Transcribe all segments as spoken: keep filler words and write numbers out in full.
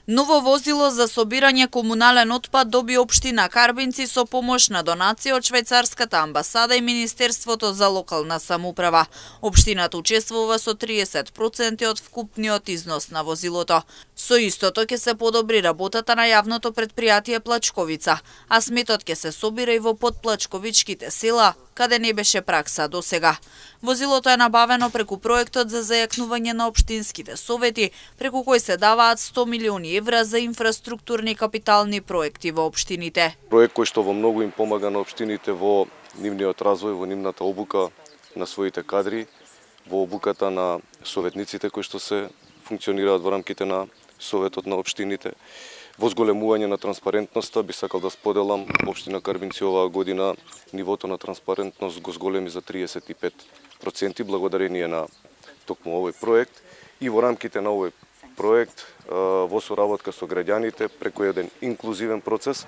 Ново возило за собирање комунален отпад доби општина Карбинци со помош на донација од швајцарската амбасада и Министерството за локална самоуправа. Општината учествува со триесет проценти од вкупниот износ на возилото. Со истото ќе се подобри работата на јавното предпријатие Плачковица, а сметот ќе се собира и во подплачковичките села, каде не беше пракса до сега. Возилото е набавено преку проектот за зајакнување на општинските совети, преку кој се даваат сто милиони евра за инфраструктурни капитални проекти во општините. Проект кој што во многу им помага на општините во нивниот развој, во нивната обука на своите кадри, во обуката на советниците кои што се функционираат во рамките на Советот на општините. Во зголемување на транспарентноста би сакал да споделам, општина Карбинци оваа година нивото на транспарентност го зголеми за триесет и пет проценти благодарение на токму овој проект, и во рамките на овој проект во соработка со граѓаните преку еден инклузивен процес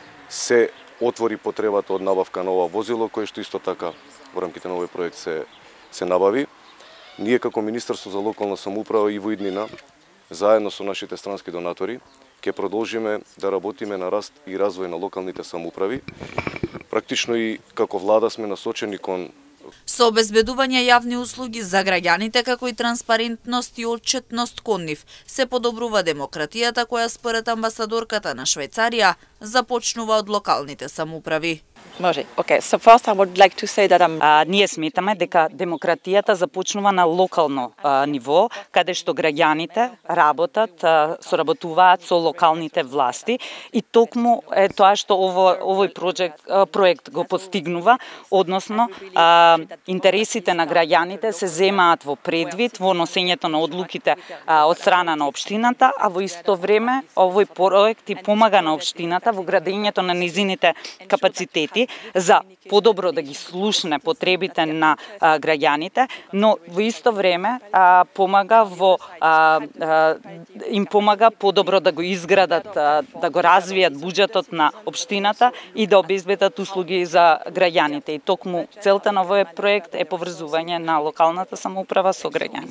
се отвори потребата од набавка на ова возило, кое што исто така во рамките на овој проект се се набави. Ние како Министерство за локална самоуправа и во иднина заедно со нашите странски донатори ќе продолжиме да работиме на раст и развој на локалните самоуправи. Практично и како влада сме насочени кон со обезбедување јавни услуги за граѓаните, како и транспарентност и отчетност кон нив, се подобрува демократијата која според амбасадорката на Швајцарија започнува од локалните самоуправи. Може. Okay. So first I would like to say that I'm... а, ние сметаме дека демократијата започнува на локално а, ниво, каде што граѓаните работат, а, соработуваат со локалните власти, и токму е тоа што ово, овој проект, а, проект го постигнува, односно а, интересите на граѓаните се земаат во предвид во носењето на одлуките а, од страна на општината, а во исто време овој проект и помага на општината во градењето на низините капацитети за подобро да ги слушне потребите на а, граѓаните, но во исто време а, помага во а, а, им помага подобро да го изградат, а, да го развијат буџетот на општината и да обезбедат услуги за граѓаните. И токму целта на овој проект е поврзување на локалната самоуправа со граѓани.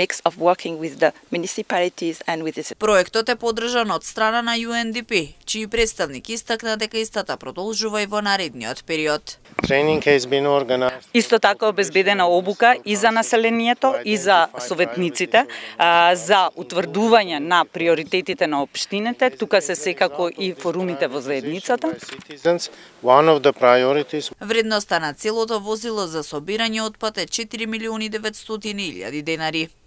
Проектот е поддржан од страна на Ю Ен Ди Пи, чиј представник истакна дека истата продолжува и во наредниот период. Исто така обезбедена обука и за населението и за советниците а, за утврдување на приоритетите на општините. Тука се секако и форумите во заедницата. Вредноста на целото возило за собирање отпад е четири милиони деветстотини илјади денари.